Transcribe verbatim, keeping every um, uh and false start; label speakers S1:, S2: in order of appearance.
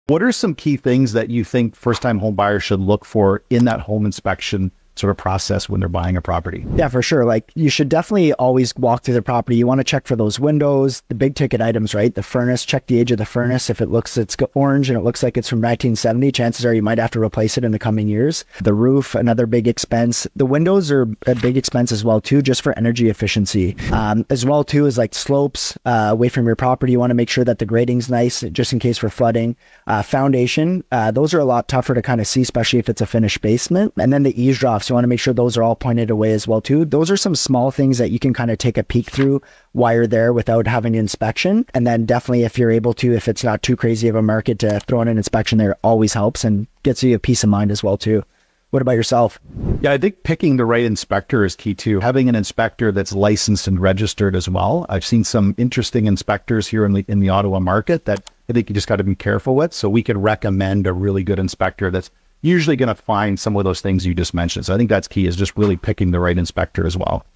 S1: What are some key things that you think first-time home buyers should look for in that home inspection sort of process when they're buying a property?
S2: Yeah, for sure. Like you should definitely always walk through the property. You want to check for those windows, the big ticket items, right? The furnace, check the age of the furnace. If it looks, it's orange and it looks like it's from nineteen seventy, chances are you might have to replace it in the coming years. The roof, another big expense. The windows are a big expense as well too, just for energy efficiency. Um, as well too is like slopes uh, away from your property. You want to make sure that the grading's nice, just in case for flooding. Uh, foundation, uh, those are a lot tougher to kind of see, especially if it's a finished basement. And then the eavesdrops, you want to make sure those are all pointed away as well too. Those are some small things that you can kind of take a peek through while you're there without having an inspection. And then definitely if you're able to, if it's not too crazy of a market, to throw in an inspection there always helps and gets you a peace of mind as well too. What about yourself?
S1: Yeah, I think picking the right inspector is key too. Having an inspector that's licensed and registered as well. I've seen some interesting inspectors here in the, in the Ottawa market that I think you just got to be careful with. So we could recommend a really good inspector that's usually going to find some of those things you just mentioned. So I think that's key, is just really picking the right inspector as well.